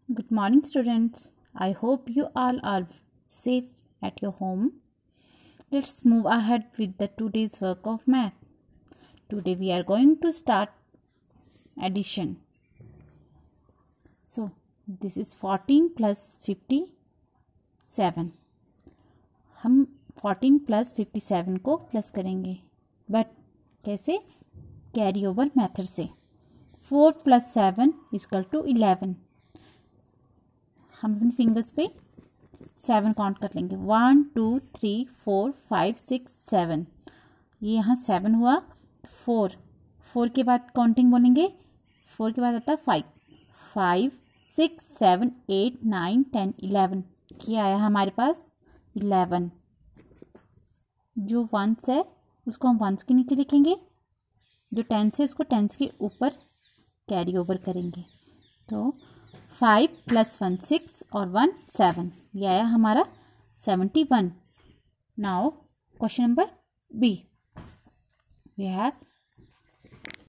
Good morning, students. I hope you all are safe at your home. Let's move ahead with the today's work of math. Today we are going to start addition. So this is 14 plus 57. हम 14 plus 57 को plus करेंगे, but कैसे? Carry over method से. 4 plus 7 equal to 11. हम अपने fingers पे 7 count कर लेंगे. 1 2 3 4 5 6 7. ये यहाँ 7 हुआ. 4 के बाद काउंटिंग बोलेंगे. 4 के बाद आता है 5 6 7 8 9 10 11. क्या आया हमारे पास? 11. जो वंस है उसको हम वंस के नीचे लिखेंगे, जो टेंस है उसको टेंस के ऊपर कैरी ओवर करेंगे. तो 5 plus 1 6 और 1 7. ये आया हमारा 71. Now question number B. We have